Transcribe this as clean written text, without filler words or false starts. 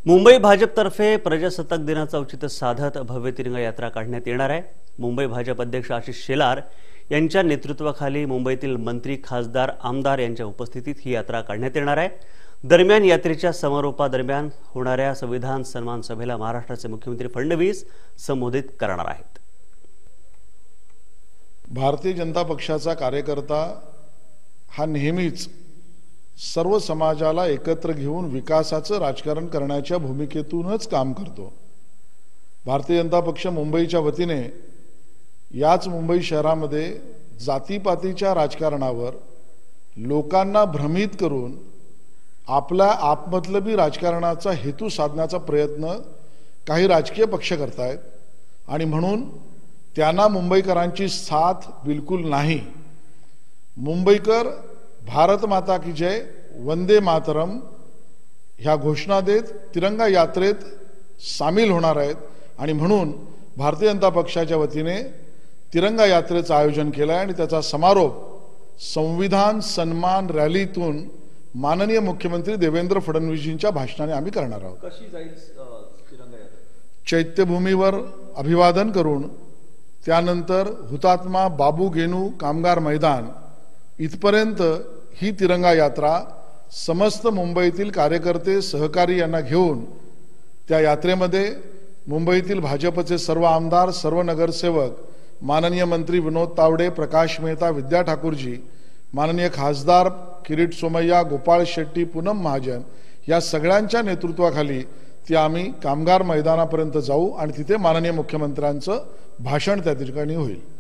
मुंबई भाजपतर्फे प्रजासत्ताक दिनाचं औचित्य साधत भव्य तिरंगा यात्रा काढण्यात येणार आहे। मुंबई भाजप अध्यक्ष आशिष शेलार यांच्या नेतृत्वाखाली मुंबईतील मंत्री, खासदार, आमदार यांच्या उपस्थितीत ही यात्रा काढण्यात येणार आहे। दरम्यान यात्रेच्या समारोपादरम्यान होणाऱ्या संविधान सन्मान सभेला महाराष्ट्राचे मुख्यमंत्री फडणवीस संबोधित करणार आहेत। भारतीय जनता पक्षाचा कार्यकर्ता हा नेहमीच सर्व समाजाला एकत्र घेऊन विकासाचं राजकारण करण्याच्या भूमिकेतूनच काम करतो। भारतीय जनता पक्ष मुंबईच्या वतीने याच मुंबई शहरामध्ये जातीपातीच्या राजकारणावर लोकांना भ्रमित करून आपल्या आत्मतलबी राजकारणाचा हेतू साधण्याचा प्रयत्न काही राजकीय पक्ष करतायत आणि म्हणून त्यांना मुंबईकरांची साथ बिलकुल नाही। मुंबईकर भारत माता की जय, वंदे मातरम ह्या घोषणा देत तिरंगा यात्रेत सामील होणार आहेत आणि म्हणून भारतीय जनता पक्षाच्या वतीने तिरंगा यात्रेचं आयोजन केलं आहे आणि त्याचा समारोप संविधान सन्मान रॅलीतून माननीय मुख्यमंत्री देवेंद्र फडणवीसजींच्या भाषणाने आम्ही करणार आहोत। कशी जाईल तिरंगा यात्रा? चैत्यभूमीवर अभिवादन करून त्यानंतर हुतात्मा बाबू गेनू कामगार मैदान इथपर्यंत ही तिरंगा यात्रा समस्त मुंबईतील कार्यकर्ते, सहकारी यांना घेऊन त्या यात्रेमध्ये मुंबईतील भाजपचे सर्व आमदार, सर्व नगरसेवक, माननीय मंत्री विनोद तावडे, प्रकाश मेहता, विद्या ठाकूरजी, माननीय खासदार किरीट सोमय्या, गोपाळ शेट्टी, पूनम महाजन या सगळ्यांच्या नेतृत्वाखाली ती आम्ही कामगार मैदानापर्यंत जाऊ आणि तिथे माननीय मुख्यमंत्र्यांचं भाषण त्या ठिकाणी होईल।